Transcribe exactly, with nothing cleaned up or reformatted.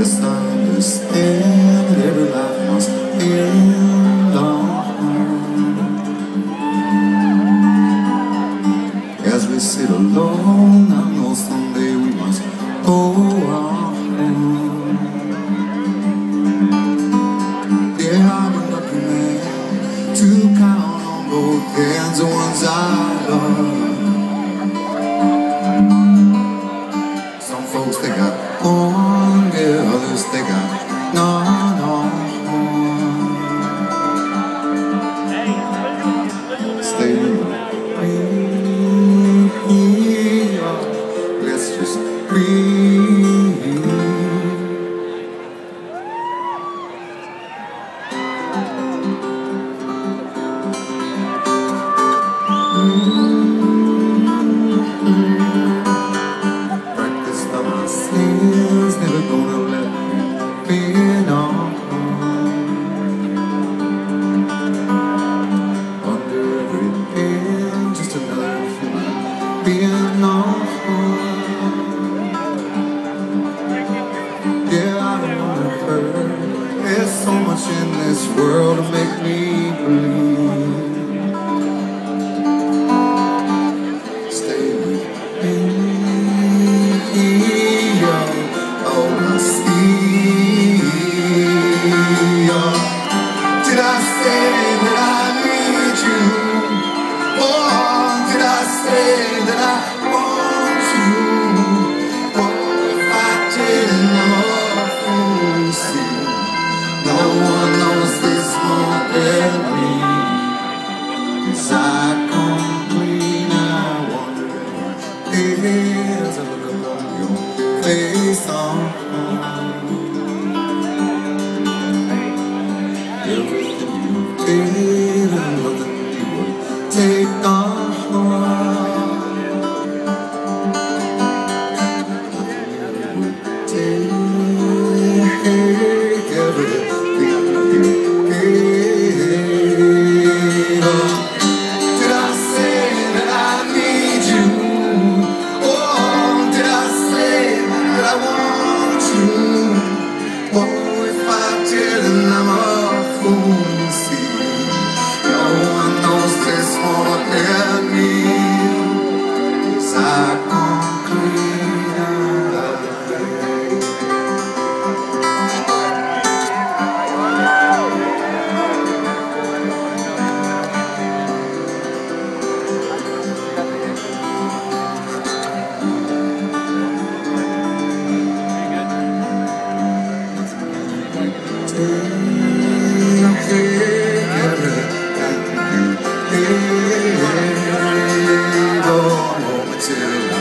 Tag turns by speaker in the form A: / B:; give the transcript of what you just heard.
A: Yes, I understand that every life must end on. As we sit alone, I know someday we must go on. Yeah, I'm a lucky man to count on both hands the ones I love. Some folks, they got one, yeah, others, they got none, none. Stay with me, let's just breathe. Practice of my sins, never gonna let me be on. Under every pin, just another human being on. Yeah, I don't wanna hurt. There's so much in this world to make me believe. Stay with me. Oh, I see. Did I say that I need you? Oh, did I say that I want you? Oh, if I didn't, I'm a fool, see. No one knows this more than me. 'Cause I come clean, I wonder as I look upon your face on. Everything you did and nothing you would take on. Nothing you would take, everything you gave. Did I say that I need you? Oh, did I say that I want you? Oh, if I didn't, I'm a fool, see. No one knows this more than me. 'Cause I come clean out. Till